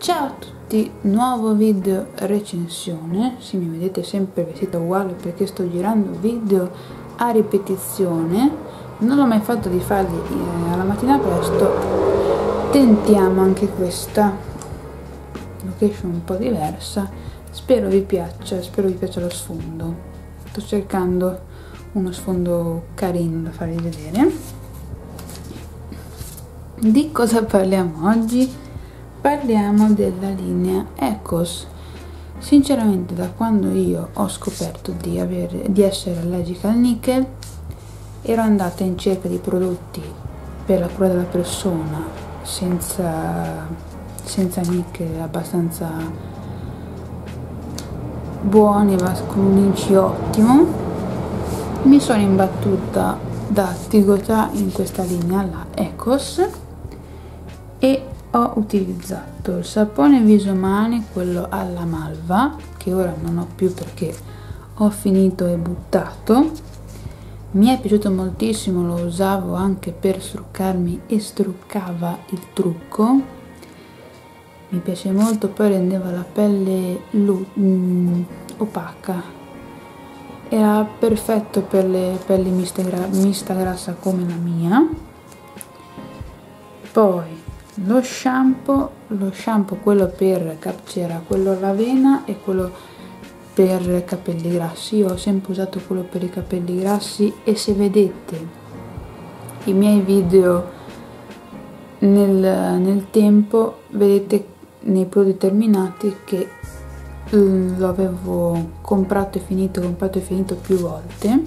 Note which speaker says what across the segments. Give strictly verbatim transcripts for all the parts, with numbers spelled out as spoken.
Speaker 1: Ciao a tutti, nuovo video recensione. Se mi vedete sempre vestita uguale perché sto girando video a ripetizione, non l'ho mai fatto di farli eh, alla mattina presto. Tentiamo anche questa location un po' diversa, spero vi piaccia, spero vi piaccia lo sfondo. Sto cercando uno sfondo carino da farvi vedere. Di cosa parliamo oggi? Parliamo della linea Ecos. Sinceramente, da quando io ho scoperto di, avere, di essere allergica al nickel, ero andata in cerca di prodotti per la cura della persona senza, senza nickel, abbastanza buoni, con un inci ottimo. Mi sono imbattuta da Tigotà in questa linea, la Ecos, e ho utilizzato il sapone viso mani, quello alla malva, che ora non ho più perché ho finito e buttato. Mi è piaciuto moltissimo, lo usavo anche per struccarmi e struccava il trucco. Mi piace molto, poi rendeva la pelle mm, opaca. Era perfetto per le pelli miste, gra mista grassa come la mia. Poi lo shampoo, lo shampoo quello per c'era quello all'avena e quello per capelli grassi. Io ho sempre usato quello per i capelli grassi e se vedete i miei video nel, nel tempo, vedete nei prodotti terminati che lo avevo comprato e finito, comprato e finito più volte.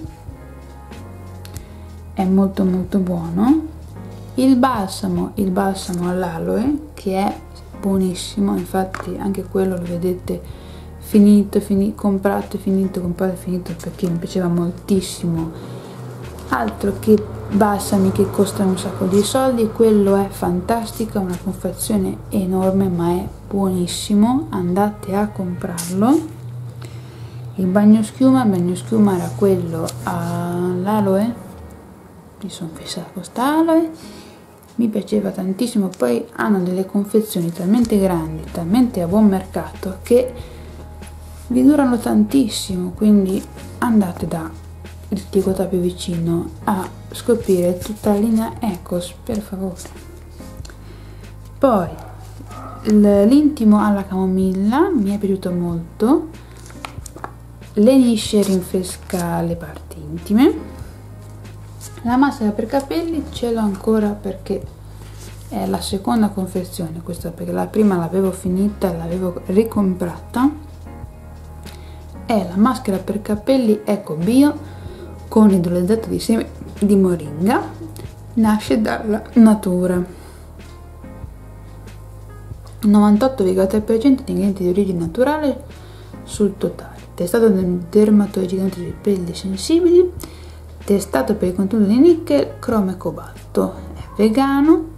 Speaker 1: È molto molto buono. Il balsamo, il balsamo all'aloe, che è buonissimo, infatti anche quello lo vedete finito, finito, comprato e finito, comprato e finito, perché mi piaceva moltissimo. Altro che balsami che costano un sacco di soldi, quello è fantastico, è una confezione enorme ma è buonissimo, andate a comprarlo. Il bagno schiuma, il bagno schiuma era quello all'aloe, mi sono fissata con questa aloe. Mi piaceva tantissimo, poi hanno delle confezioni talmente grandi, talmente a buon mercato che vi durano tantissimo, quindi andate da il Tigotà più vicino a scoprire tutta la linea Ecos, per favore. Poi l'intimo alla camomilla mi è piaciuto molto, l'Enisce rinfresca le parti intime. La maschera per capelli ce l'ho ancora perché è la seconda confezione questa, perché la prima l'avevo finita e l'avevo ricomprata. È la maschera per capelli Eco Bio con idrolizzato di semi di moringa, nasce dalla natura, novantotto virgola tre per cento di ingredienti di origine naturale sul totale, testato da un dermatologista dei pelli sensibili, testato per il contenuto di nickel, cromo e cobalto, è vegano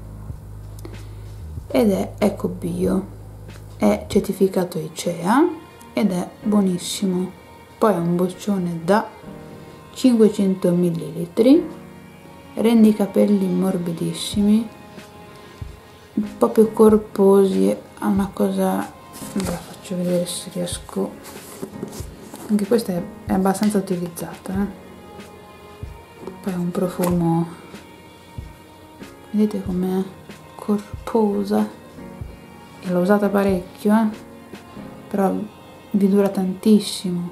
Speaker 1: ed è Eco Bio, è certificato I C E A ed è buonissimo. Poi è un boccione da cinquecento millilitri, rende i capelli morbidissimi, un po' più corposi, ha una cosa, ve la faccio vedere se riesco, anche questa è, è abbastanza utilizzata, eh? Poi è un profumo, vedete com'è corposa, e l'ho usata parecchio, eh? Però vi dura tantissimo,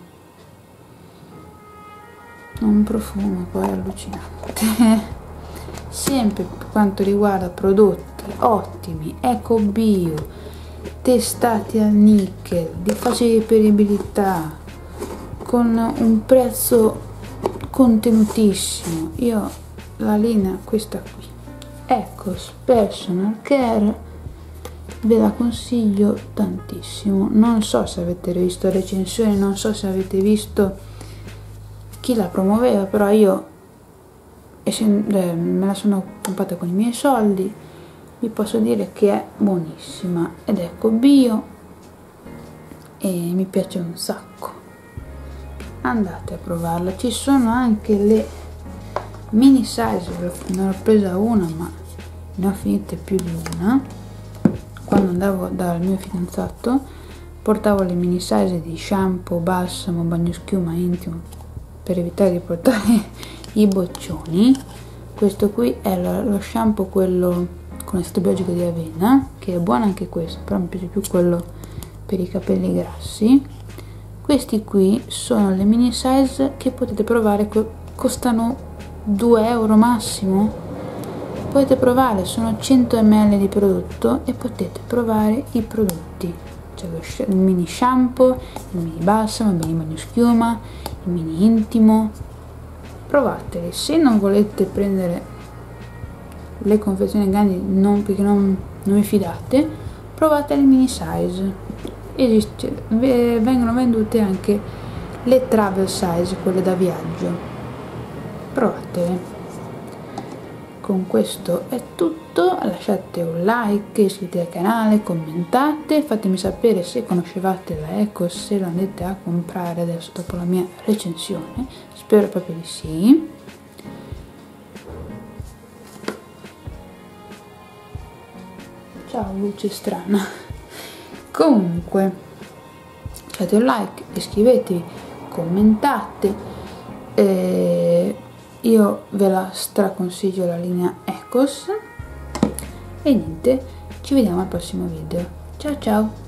Speaker 1: un profumo poi allucinante. Sempre per quanto riguarda prodotti ottimi, Eco Bio, testati al nickel, di facile reperibilità, con un prezzo contenutissimo. Io la linea questa qui, Ecos Personal Care, ve la consiglio tantissimo. Non so se avete visto recensioni, non so se avete visto chi la promuoveva, però io me la sono comprata con i miei soldi, vi posso dire che è buonissima ed è Eco Bio e mi piace un sacco. Andate a provarla. Ci sono anche le mini size, ne ho presa una ma ne ho finite più di una. quando andavo dal mio fidanzato portavo le mini size di shampoo, balsamo, bagnoschiuma intimo per evitare di portare i boccioni. Questo qui è lo, lo shampoo, quello con estrato biologico di avena, che è buono anche questo, però mi piace più quello per i capelli grassi. Questi qui sono le mini size che potete provare, costano due euro massimo. Potete provare, sono cento millilitri di prodotto e potete provare i prodotti. C'è il mini shampoo, il mini balsamo, il mini bagnoschiuma, il mini intimo. Provateli. Se non volete prendere le confezioni grandi, non, perché non, non vi fidate, provate le mini size. Esiste, vengono vendute anche le travel size, quelle da viaggio. Provatele. Con questo è tutto, lasciate un like, iscrivetevi al canale, commentate, fatemi sapere se conoscevate la Ecos, se la andate a comprare adesso dopo la mia recensione, spero proprio di sì. Ciao, luce strana. Comunque, lasciate un like, iscrivetevi, commentate, eh, io ve la straconsiglio la linea Ecos e niente, ci vediamo al prossimo video. Ciao ciao!